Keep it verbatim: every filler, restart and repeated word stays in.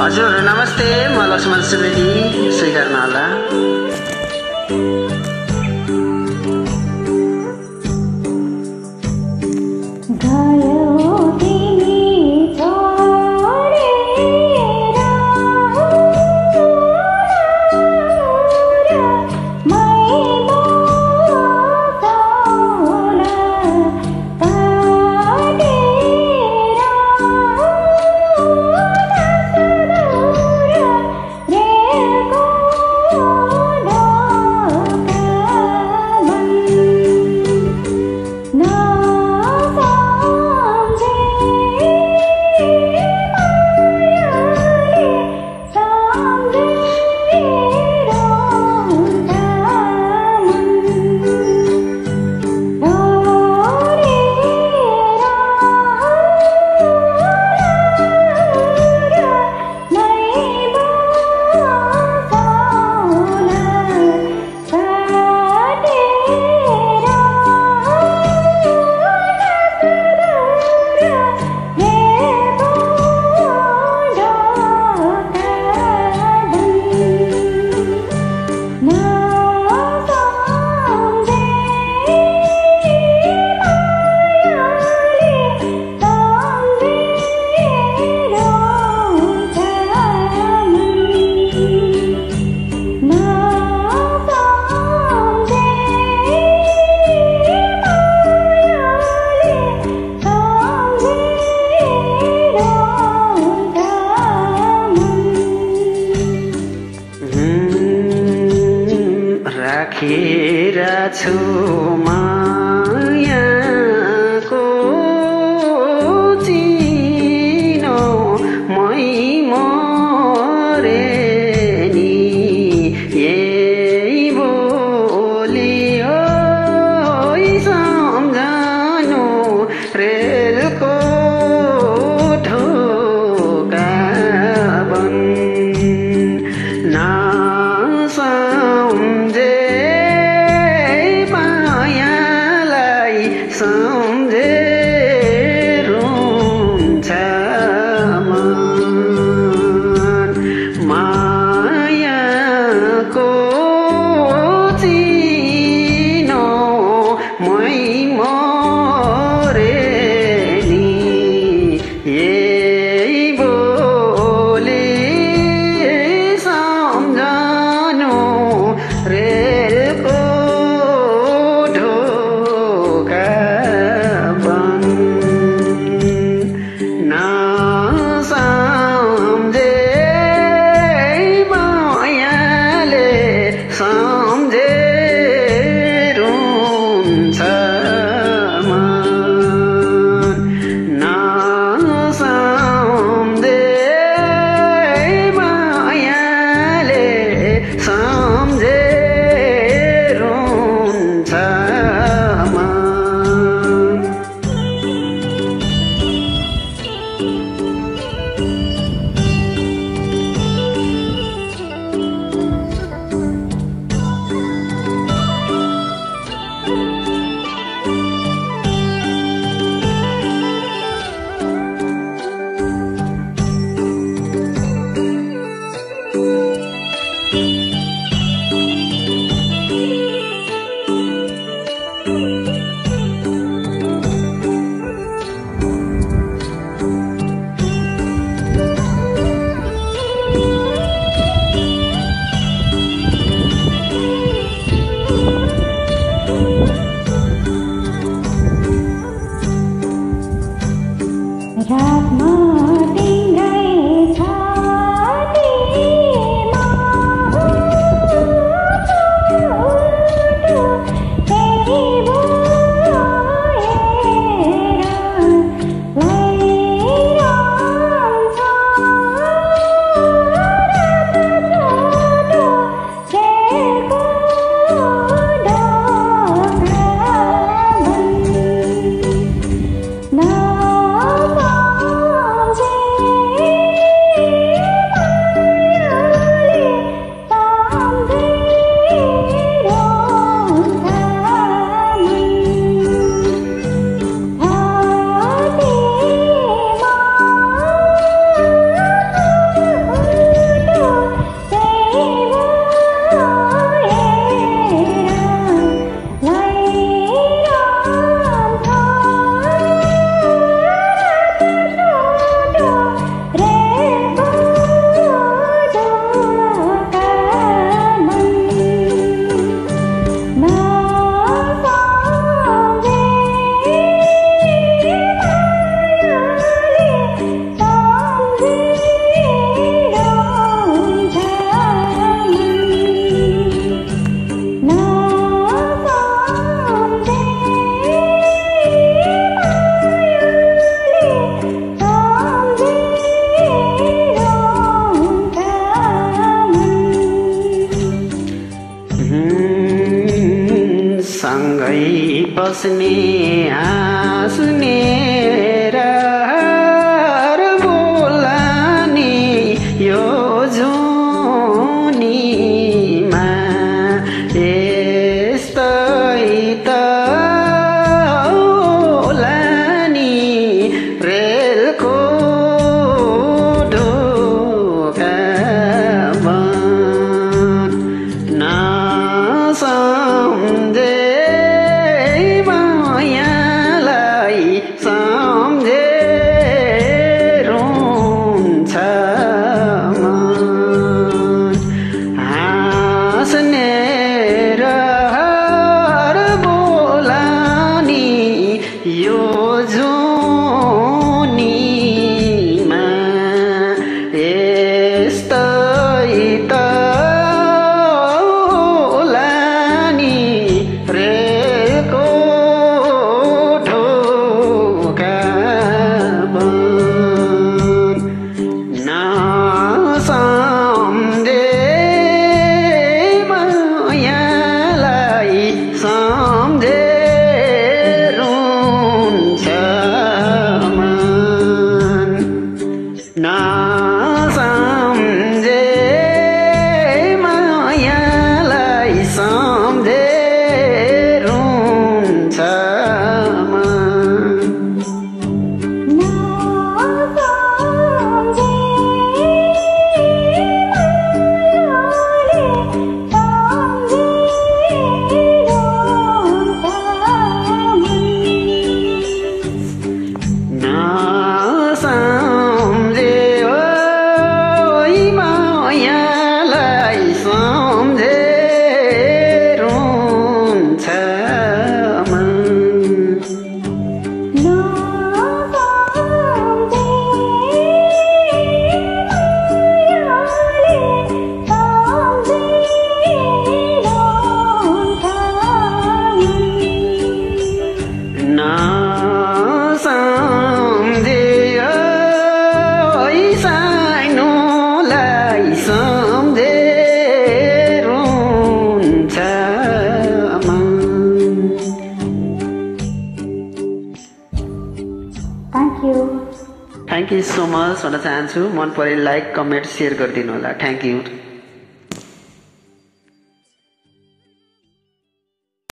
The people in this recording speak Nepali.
हजुर नमस्ते, म लक्ष्मण सुवेदी, स्वीकार्नुहोला। राखेरा छु मायाको चिनो मै मरे नि यही बोली हो सम्झनु रेलको ढोका बन्द नसम्झे माया बस्ने हाँस्ने र बोल्ने यो जुनीमा यस्तै त होला नि रेलको ढोका बन्द नसम्झे मायालाई सम्झेर रुन्छ मन हाँस्ने र बोलानी यो जुनीमा यस्तै त होला नि रेलको ढोका बन्द नसम्झे मायालाई सम्झेर रुन्छ मन नसम्झे मायालाई सम्झेर रुन्छ मन नसम्झे ओइ मायालाई सम्झेर रुन्छ मन नसम्झे ओइ सानोलाई सम्झेर रुन्छ मन Thank you. Thank you so much भन्न चाहन्छु। मन परे लाइक कमेन्ट सेयर गरिदिनु होला। Thank you.